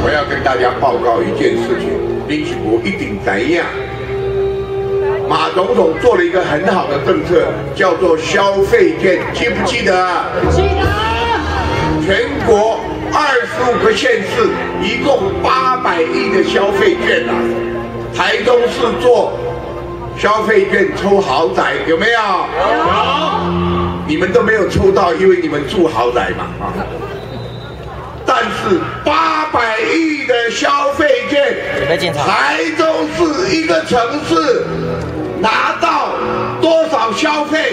我要跟大家报告一件事情，林启国一定怎样？马总统做了一个很好的政策，叫做消费券，记不记得？ 记得。 全国25个县市，一共800亿的消费券啊！台中市做消费券抽豪宅，有没有？有。你们都没有抽到，因为你们住豪宅嘛啊！但是800亿的消费券，台中市一个城市拿到多少消费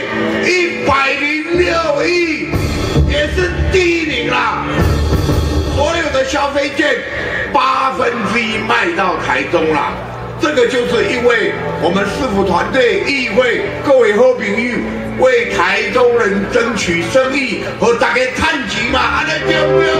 ？106亿，也是第一名啦！所有的消费券1/8卖到台中啦。这个就是因为我们市府团队、议会各位好朋友为台中人争取生意和大家探钱嘛，安尼对不对？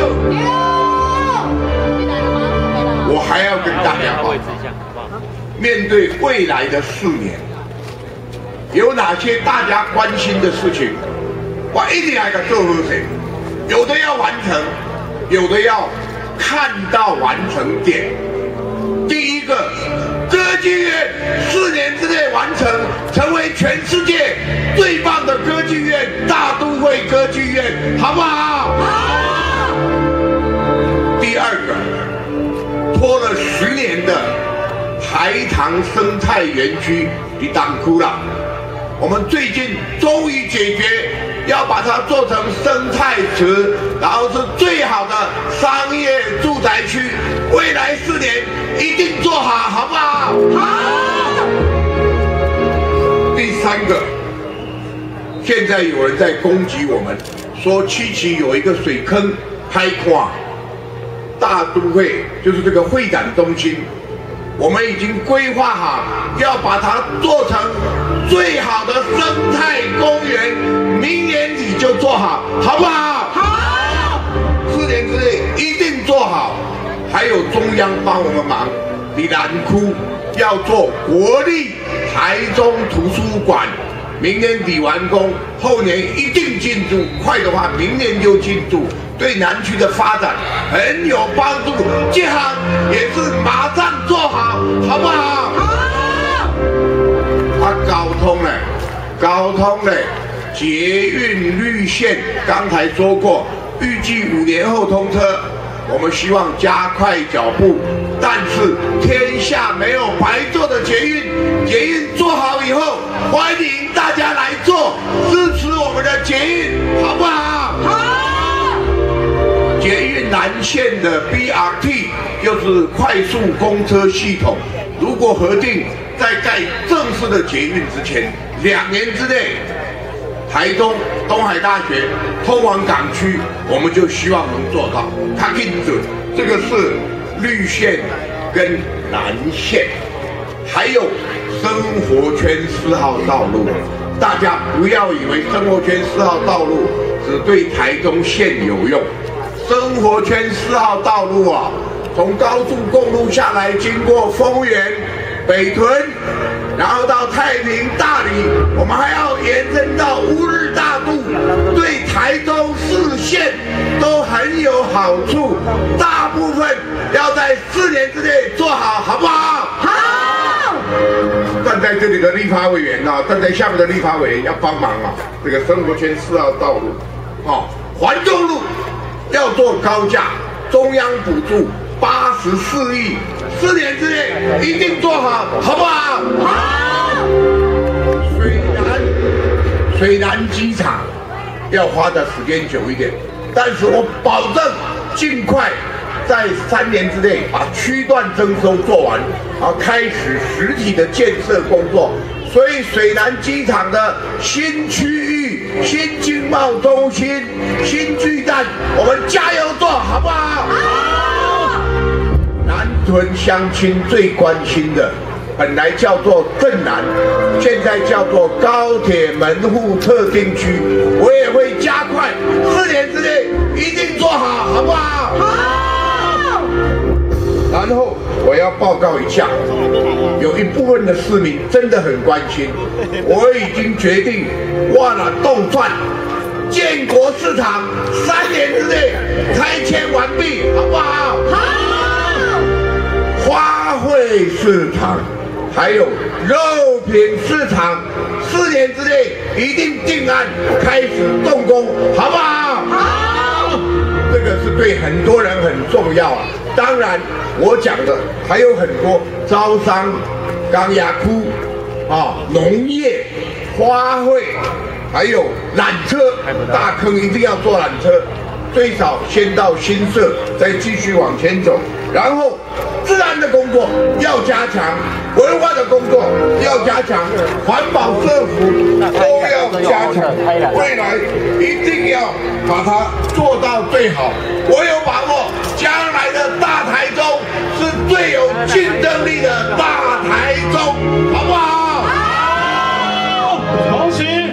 我还要跟大家报告，面对未来的4年，有哪些大家关心的事情，我一定要做好些。有的要完成，有的要看到完成点。第一个，歌剧院4年之内完成，成为全世界最棒的歌剧院——大都会歌剧院，好不好？好。第二个，拖了10年的台糖生态园区你当哭了，我们最近终于解决，要把它做成生态池，然后是最好的商业住宅区，未来4年一定做好，好不好？好。第3个，现在有人在攻击我们，说七期有一个水坑开矿，大都会就是这个会展中心，我们已经规划好，要把它做成最好的生态公园，明年底就做好，好不好？好。4年之内一定做好。还有中央帮我们忙，你南区要做国立台中图书馆，明年底完工，后年一定进驻，快的话明年就进驻，对南区的发展很有帮助。这行也是马上做好，好不好？好。交通嘞，捷运绿线刚才说过，预计5年后通车。我们希望加快脚步，但是天下没有白做的捷运，捷运做好以后，欢迎大家来做，支持我们的捷运，好不好？好。捷运南线的 BRT 就是快速公车系统，如果核定在盖正式的捷运之前，2年之内，台中东海大学通往港区，我们就希望能做到。它更准，这个是绿线跟蓝线，还有生活圈4号道路。大家不要以为生活圈4号道路只对台中县有用，生活圈4号道路啊，从高速公路下来，经过丰原、北屯，然后到太平、大理，我们还要延伸到乌日大肚，对台中市县都很有好处。大部分要在4年之内做好，好不好？好。站在这里的立法委员啊，站在下面的立法委员要帮忙啊，这个生活圈4号道路，环中路要做高架，中央补助84亿。4年之内一定做好，好不好？好。水南机场要花的时间久一点，但是我保证尽快在3年之内把区段征收做完，然后开始实体的建设工作。所以水南机场的新区域、新经贸中心、新巨蛋，我们加油做，好不好？好。南屯乡亲最关心的，本来叫做镇南，现在叫做高铁门户特定区，我也会加快，4年之内一定做好，好不好？好。然后我要报告一下，有一部分的市民真的很关心，我已经决定挖了动算，建国市场3年之内拆迁完毕，好不好？好。 市场，还有肉品市场，4年之内一定定案，开始动工，好不好？好。这个是对很多人很重要啊。当然，我讲的还有很多招商、钢牙窟啊、农业、花卉，还有缆车，大坑一定要坐缆车。最少先到新社，再继续往前走，然后治安的工作要加强，文化的工作要加强，环保社福都要加强，未来一定要把它做到最好。我有把握，将来的大台中是最有竞争力的大台中，好不好？ 好，恭喜。